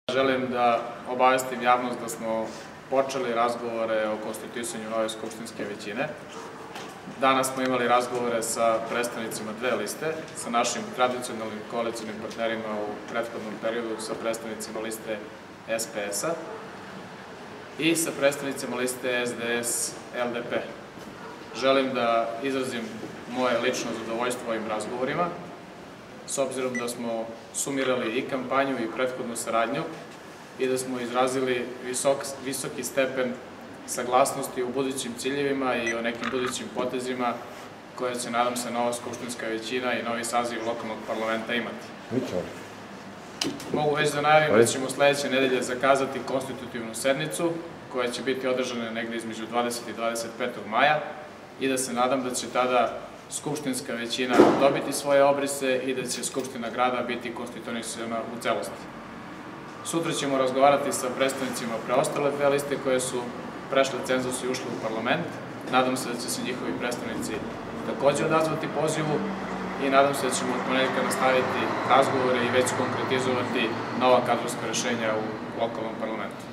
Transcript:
Želim da obavestim javnost da smo počeli razgovore o konstituisanju nove skupštinske većine. Danas smo imali razgovore sa predstavnicima dve liste, sa našim tradicionalnim koalicionim partnerima u prethodnom periodu, sa predstavnicima liste SPS-a i sa predstavnicima liste SDS-LDP. Želim da izrazim moje lično zadovoljstvo ovim razgovorima, s obzirom da smo sumirali i kampanju i prethodnu saradnju i da smo izrazili visoki stepen saglasnosti u budućim ciljevima i o nekim budućim potezima koje će, nadam se, nova skupštinska većina i novi saziv lokalnog parlamenta imati. Mogu već da najavim da ćemo sledeće nedelje zakazati konstitutivnu sednicu koja će biti održana negde između 20. i 25. maja i da se nadam da će tada skupštinska većina dobiti svoje obrise i da će Skupština grada biti konstituisana u celosti. Sutra ćemo razgovarati sa predstavnicima preostale dve liste koje su prešle cenzus i ušle u parlament. Nadam se da će se njihovi predstavnici takođe odazvati pozivu i nadam se da ćemo od ponedeljka nastaviti razgovore i već konkretizovati nova kadrovska rešenja u lokalnom parlamentu.